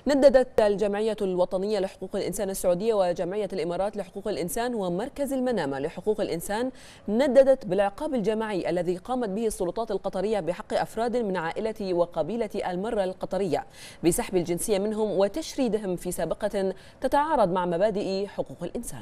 نددت الجمعية الوطنية لحقوق الإنسان السعودية وجمعية الإمارات لحقوق الإنسان ومركز المنامة لحقوق الإنسان نددت بالعقاب الجماعي الذي قامت به السلطات القطرية بحق أفراد من عائلة وقبيلة المرة القطرية بسحب الجنسية منهم وتشريدهم في سابقة تتعارض مع مبادئ حقوق الإنسان.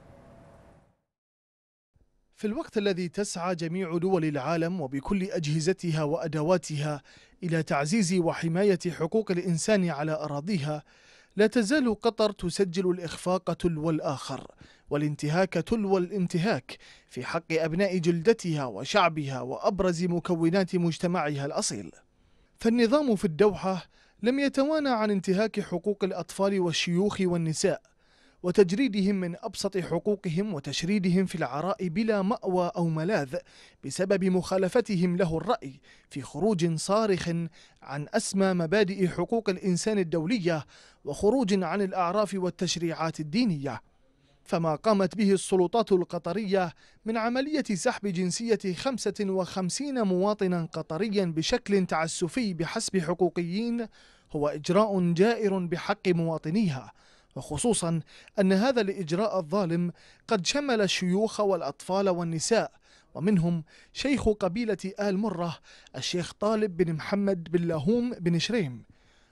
في الوقت الذي تسعى جميع دول العالم وبكل أجهزتها وأدواتها إلى تعزيز وحماية حقوق الإنسان على أراضيها، لا تزال قطر تسجل الإخفاق تلو الآخر والانتهاك تلو الانتهاك في حق أبناء جلدتها وشعبها وأبرز مكونات مجتمعها الأصيل. فالنظام في الدوحة لم يتوانى عن انتهاك حقوق الأطفال والشيوخ والنساء وتجريدهم من أبسط حقوقهم وتشريدهم في العراء بلا مأوى أو ملاذ بسبب مخالفتهم له الرأي في خروج صارخ عن أسمى مبادئ حقوق الإنسان الدولية وخروج عن الأعراف والتشريعات الدينية. فما قامت به السلطات القطرية من عملية سحب جنسية 55 مواطنا قطريا بشكل تعسفي بحسب حقوقيين هو إجراء جائر بحق مواطنيها، وخصوصا أن هذا الإجراء الظالم قد شمل الشيوخ والأطفال والنساء، ومنهم شيخ قبيلة آل مرة الشيخ طالب بن محمد بن لاهوم بن شريم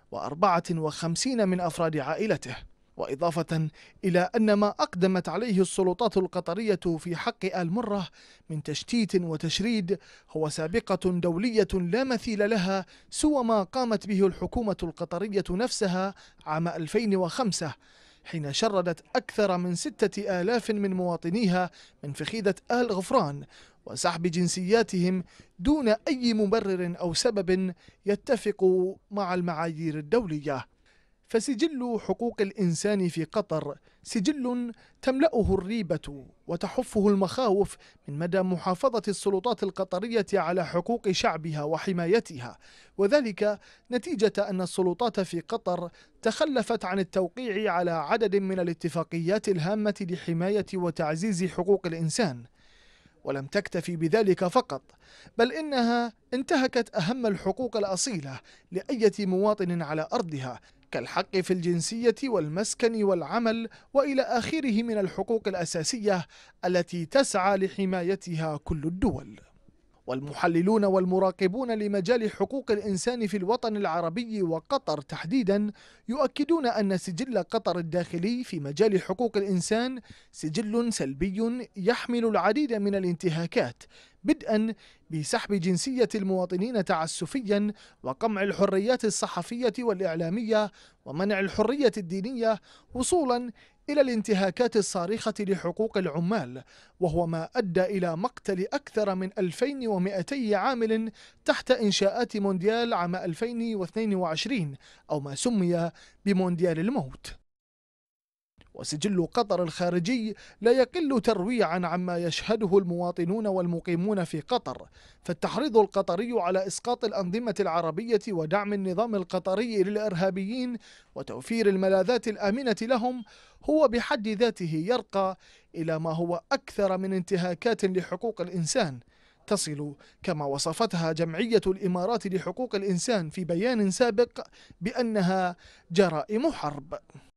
و54 من أفراد عائلته. وإضافة إلى أن ما أقدمت عليه السلطات القطرية في حق آل مرة من تشتيت وتشريد هو سابقة دولية لا مثيل لها سوى ما قامت به الحكومة القطرية نفسها عام 2005 حين شردت أكثر من 6000 من مواطنيها من فخيدة آل غفران وسحب جنسياتهم دون أي مبرر أو سبب يتفق مع المعايير الدولية. فسجل حقوق الإنسان في قطر سجل تملأه الريبة وتحفه المخاوف من مدى محافظة السلطات القطرية على حقوق شعبها وحمايتها، وذلك نتيجة أن السلطات في قطر تخلفت عن التوقيع على عدد من الاتفاقيات الهامة لحماية وتعزيز حقوق الإنسان. ولم تكتفي بذلك فقط، بل إنها انتهكت أهم الحقوق الأصيلة لأية مواطن على أرضها كالحق في الجنسية والمسكن والعمل وإلى آخره من الحقوق الأساسية التي تسعى لحمايتها كل الدول. والمحللون والمراقبون لمجال حقوق الإنسان في الوطن العربي وقطر تحديدا يؤكدون أن سجل قطر الداخلي في مجال حقوق الإنسان سجل سلبي يحمل العديد من الانتهاكات، بدءا بسحب جنسية المواطنين تعسفيا وقمع الحريات الصحفية والإعلامية ومنع الحرية الدينية، وصولا إلى الانتهاكات الصارخة لحقوق العمال، وهو ما أدى إلى مقتل أكثر من 2200 عامل تحت إنشاءات مونديال عام 2022 أو ما سمي بمونديال الموت. وسجل قطر الخارجي لا يقل ترويعا عما يشهده المواطنون والمقيمون في قطر، فالتحريض القطري على إسقاط الأنظمة العربية ودعم النظام القطري للإرهابيين وتوفير الملاذات الآمنة لهم هو بحد ذاته يرقى إلى ما هو أكثر من انتهاكات لحقوق الإنسان، تصل كما وصفتها جمعية الإمارات لحقوق الإنسان في بيان سابق بأنها جرائم حرب.